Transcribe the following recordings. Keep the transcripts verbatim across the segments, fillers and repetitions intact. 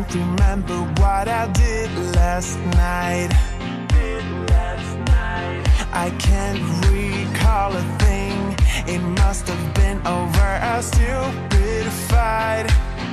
can't remember what I did last night. I can't recall a thing. It must have been over a stupid fight.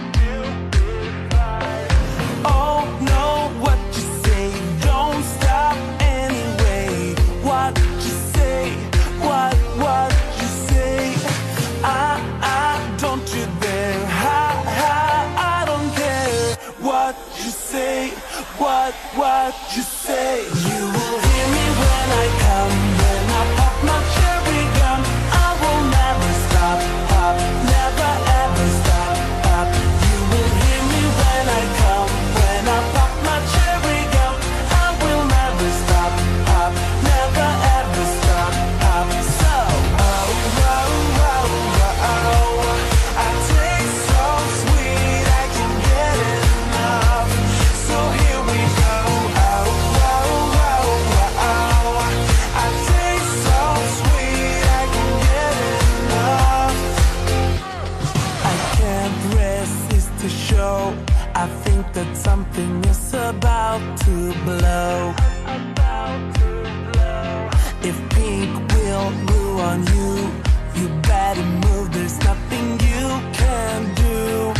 Oh no, what you say? Don't stop anyway. What you say? What, what you say? I, I, don't you dare. Ha, ha, I don't care. What you say? What, what you say? You will hear me when I come. When I pop my cherry gum, I will never stop, pop, never ever stop, pop. You will hear me when I come. When I pop my cherry gum, I will never stop, pop, never ever stop, pop. So, oh, oh, oh, oh, oh, I taste so sweet, I can't get enough. So here we go. Oh, oh, oh, oh, oh, I taste so sweet, I can't get enough. I can't resist the show. I think that something is about to blow. If pink will glue on you, you better move, there's nothing you can do.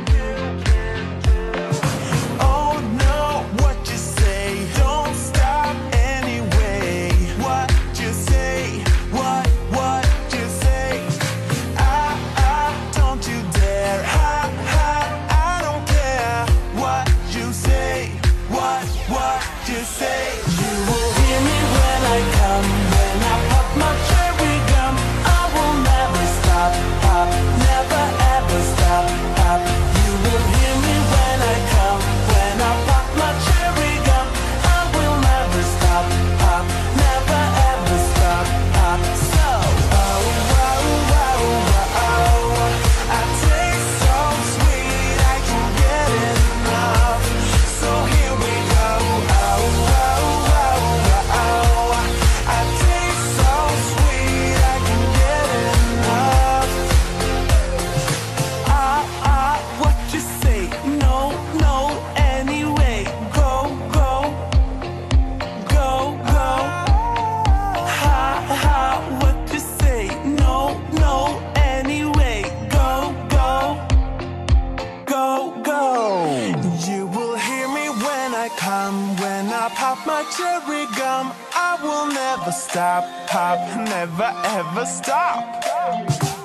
Oh no, what you say? Don't stop anyway. What you say? What, what you say? I, I, don't you dare. Ha, ha, I don't care. What you say? What, what you say? You will hear me when I come. When I pop my cherry gum, I will never stop, pop, never ever stop, pop. You will hear me when I come. When I pop my cherry gum, I will never stop, pop, never ever stop, pop. So, oh, oh, oh, oh, oh, I taste so sweet, I can't get enough. So here we go. Oh, oh, oh, oh, oh, I taste so sweet, I can't get enough. Ah, ah, what you say? No, no, anyway. Go, go, go, go. Ha, ha, what you say? No, no, anyway. Go, go, go, go. You will hear me when I come. When I pop my cherry gum, I will never stop, pop, never ever stop.